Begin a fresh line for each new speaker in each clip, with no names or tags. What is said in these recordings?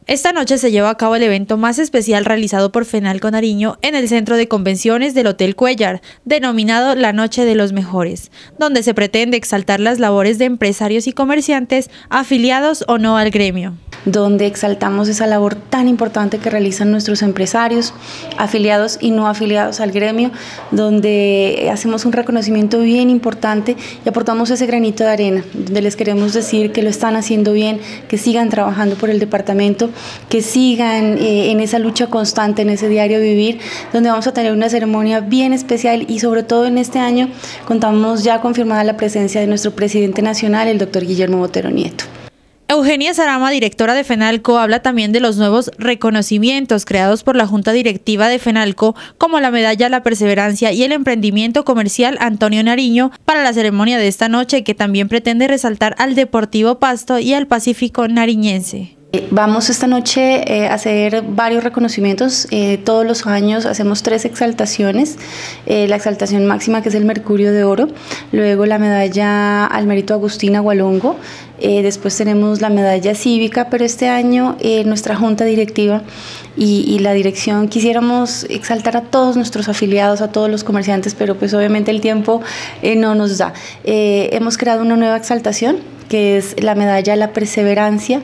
Esta noche se lleva a cabo el evento más especial realizado por Fenalco Nariño en el Centro de Convenciones del Hotel Cuellar, denominado La Noche de los Mejores, donde se pretende exaltar las labores de empresarios y comerciantes afiliados o no al gremio.
Donde exaltamos esa labor tan importante que realizan nuestros empresarios, afiliados y no afiliados al gremio, donde hacemos un reconocimiento bien importante y aportamos ese granito de arena, donde les queremos decir que lo están haciendo bien, que sigan trabajando por el departamento, que sigan en esa lucha constante, en ese diario vivir, donde vamos a tener una ceremonia bien especial y sobre todo en este año contamos ya confirmada la presencia de nuestro presidente nacional, el doctor Guillermo Botero Nieto.
Eugenia Sarama, directora de Fenalco, habla también de los nuevos reconocimientos creados por la Junta Directiva de Fenalco, como la Medalla a la Perseverancia y el Emprendimiento Comercial Antonio Nariño, para la ceremonia de esta noche, que también pretende resaltar al Deportivo Pasto y al Pacífico Nariñense.
Vamos esta noche a hacer varios reconocimientos. Todos los años hacemos 3 exaltaciones. La exaltación máxima, que es el Mercurio de Oro, luego la medalla al mérito Agustín Agualongo, después tenemos la medalla cívica, pero este año nuestra junta directiva y la dirección quisiéramos exaltar a todos nuestros afiliados, a todos los comerciantes, pero pues obviamente el tiempo no nos da. Hemos creado una nueva exaltación, que es la medalla a la perseverancia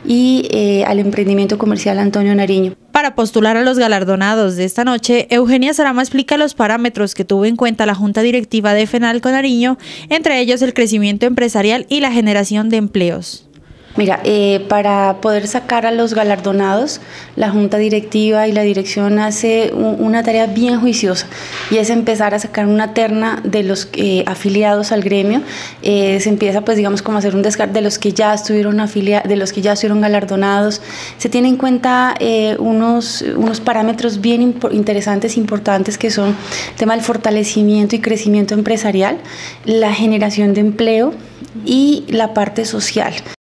y al emprendimiento comercial Antonio Nariño.
Para postular a los galardonados de esta noche, Eugenia Sarama explica los parámetros que tuvo en cuenta la Junta Directiva de Fenalco Nariño, entre ellos el crecimiento empresarial y la generación de empleos.
Mira, para poder sacar a los galardonados, la Junta Directiva y la dirección hace una tarea bien juiciosa, y es empezar a sacar una terna de los afiliados al gremio. Se empieza, pues digamos, como a hacer un descarte de los que ya estuvieron de los que ya estuvieron galardonados. Se tiene en cuenta unos parámetros bien interesantes, importantes, que son el tema del fortalecimiento y crecimiento empresarial, la generación de empleo y la parte social.